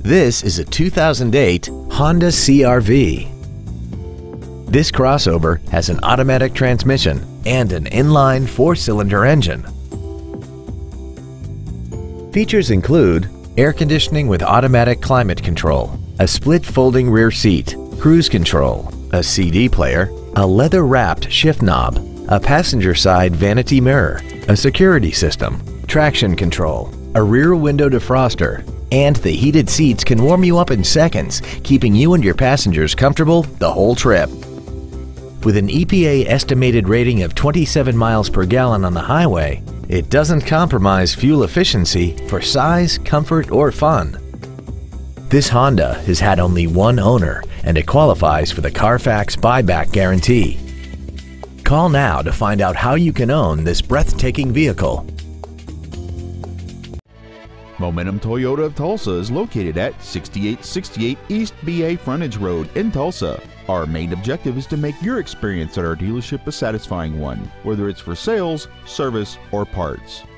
This is a 2008 Honda CR-V. This crossover has an automatic transmission and an inline 4-cylinder engine. Features include air conditioning with automatic climate control, a split folding rear seat, cruise control, a CD player, a leather-wrapped shift knob, a passenger side vanity mirror, a security system, traction control, a rear window defroster, and the heated seats can warm you up in seconds, keeping you and your passengers comfortable the whole trip. With an EPA estimated rating of 27 miles per gallon on the highway, it doesn't compromise fuel efficiency for size, comfort, or fun. This Honda has had only one owner, and it qualifies for the Carfax buyback guarantee. Call now to find out how you can own this breathtaking vehicle. Momentum Toyota of Tulsa is located at 6868 East BA Frontage Road in Tulsa. Our main objective is to make your experience at our dealership a satisfying one, whether it's for sales, service, or parts.